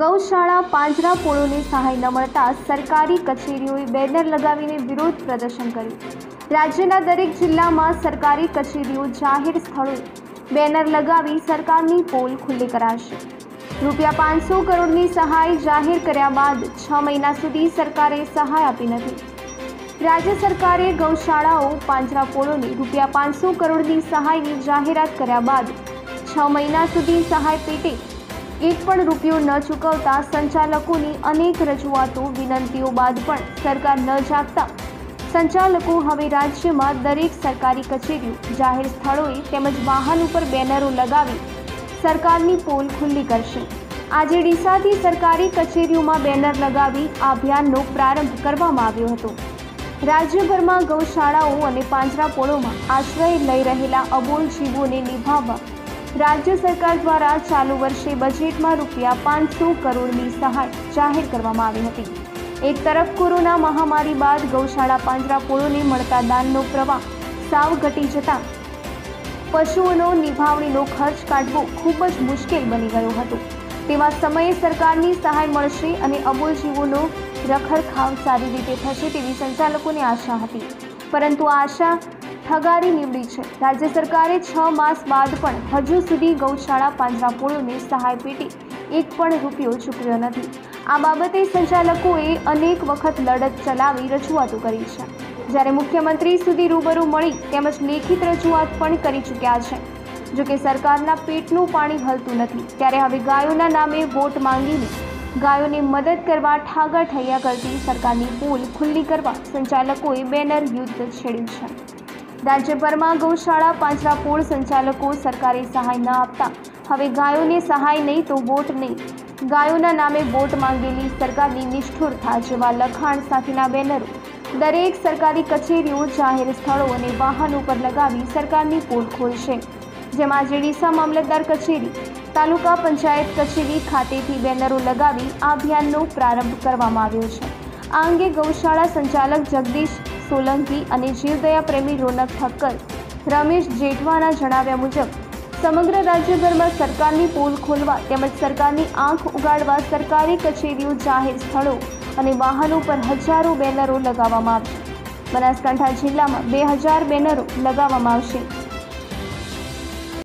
ગૌશાળા પાંજરાપોળોને સહાય ન મળતા સરકારી કચેરીઓએ બેનર લગાવીને વિરોધ પ્રદર્શન કર્યું। રાજ્યના દરેક જિલ્લામાં સરકારી કચેરીઓ જાહેર સ્થળોએ બેનર લગાવી સરકારની પોલ ખુલ્લી કરાશે। ₹500 કરોડની સહાય જાહેર કર્યા બાદ 6 મહિના સુધી સરકારે સહાય આપી નથી। રાજ્ય સરકારે ગૌશાળાઓ પાંજરાપોળોને ₹500 કરોડની સહાયની જાહેરાત કર્યા બાદ 6 મહિના સુધી સહાય પેટે એક પણ રૂપિયો ન ચૂકવતા સંચાલકોની અનેક રજૂઆતો વિનંતીઓ બાદ પણ સરકાર ન જાગતા સંચાલકો હવે રાજ્યમાં દરેક સરકારી કચેરીઓ, જાહેર સ્થળોએ તેમજ વાહન ઉપર બેનરો લગાવી સરકારની પોલ ખુલ્લી કરશે। આજે ડીસાથી સરકારી કચેરીઓમાં બેનર લગાવી આ અભિયાનનો પ્રારંભ કરવામાં આવ્યો હતો। રાજ્યભરમાં ગૌશાળાઓ અને પાંજરાપોળોમાં આશ્રય લઈ રહેલા અબોલ જીવોને નિભાવવા રાજ્ય સરકાર દ્વારા ચાલુ વર્ષે બજેટમાં ₹500 કરોડની સહાય જાહેર કરવામાં આવી હતી। એક તરફ કોરોના મહામારી બાદ ગૌશાળા પાંજરાપોળોને મળતા દાનનો પ્રવાહ સાવ ઘટી જતા પશુઓનો નિભાવણીનો ખર્ચ કાઢવો ખૂબ જ મુશ્કેલ બની ગયો હતો। તેવા સમયે સરકારની સહાય મળશે અને અબોલ જીવોનો રખરખાવ સારી રીતે થશે તેવી સંચાલકોને આશા હતી, પરંતુ આ આશા ઠગારી નીવડી છે। રાજ્ય સરકારે 6 માસ બાદ પણ હજુ સુધી ગૌશાળા પાંજરાપોળોને સહાય પેટે એક પણ રૂપિયો ચૂકવ્યો નથી। આ બાબતે સંચાલકોએ અનેક વખત લડત ચલાવી રજૂઆતો કરી છે, જ્યારે મુખ્યમંત્રી સુધી રૂબરૂ મળી તેમજ લેખિત રજૂઆત પણ કરી ચૂક્યા છે। જોકે સરકારના પેટનું પાણી હલતું નથી, ત્યારે હવે ગાયોના નામે વોટ માંગીને ગાયોને મદદ કરવા ઠાગા ઠૈયા કરતી સરકારની પોલ ખુલ્લી કરવા સંચાલકોએ બેનર યુદ્ધ છેડ્યું છે। રાજ્યભરમાં ગૌશાળા પાંજરાપોળ સંચાલકો સરકારે સહાય ન આપતા હવે ગાયોને સહાય નહીં તો વોટ નહીં, ગાયોના નામે વોટ માંગેલી સરકારની નિષ્ઠુરતા જેવા લખાણ સાથેના બેનરો દરેક સરકારી કચેરીઓ, જાહેર સ્થળો અને વાહનો પર લગાવી સરકારની પોલ ખોલશે। જેમાં આજે ડીસા મામલતદાર કચેરી, તાલુકા પંચાયત કચેરી ખાતેથી બેનરો લગાવી આ અભિયાનનો પ્રારંભ કરવામાં આવ્યો છે। આ અંગે ગૌશાળા સંચાલક જગદીશ સોલંકી અને જીવદયા પ્રેમી રોનક ઠક્કર, રમેશ જેઠવાના જણાવ્યા મુજબ સમગ્ર રાજ્યભરમાં સરકારની પોલ ખોલવા તેમજ સરકારની આંખ ઉગાડવા સરકારી કચેરીઓ, જાહેર સ્થળો અને વાહનો પર હજારો બેનરો લગાવવામાં આવશે। બનાસકાંઠા જિલ્લામાં 2000 બેનરો લગાવવામાં આવશે।